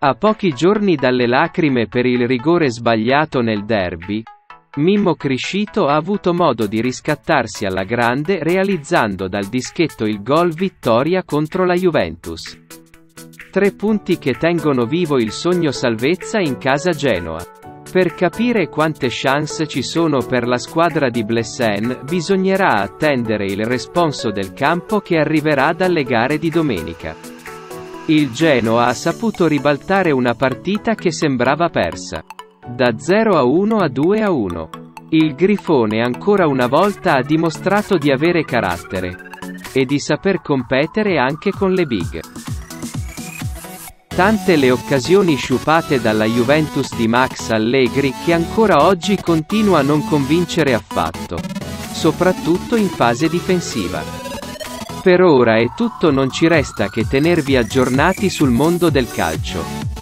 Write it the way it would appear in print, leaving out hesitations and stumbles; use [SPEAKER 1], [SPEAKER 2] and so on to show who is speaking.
[SPEAKER 1] A pochi giorni dalle lacrime per il rigore sbagliato nel derby, Mimmo Criscito ha avuto modo di riscattarsi alla grande realizzando dal dischetto il gol vittoria contro la Juventus. 3 punti che tengono vivo il sogno salvezza in casa Genoa. Per capire quante chance ci sono per la squadra di Blessén, bisognerà attendere il responso del campo che arriverà dalle gare di domenica. Il Genoa ha saputo ribaltare una partita che sembrava persa. Da 0-1 a 2-1. Il Grifone ancora una volta ha dimostrato di avere carattere. E di saper competere anche con le big. Tante le occasioni sciupate dalla Juventus di Max Allegri che ancora oggi continua a non convincere affatto. Soprattutto in fase difensiva. Per ora è tutto, non ci resta che tenervi aggiornati sul mondo del calcio.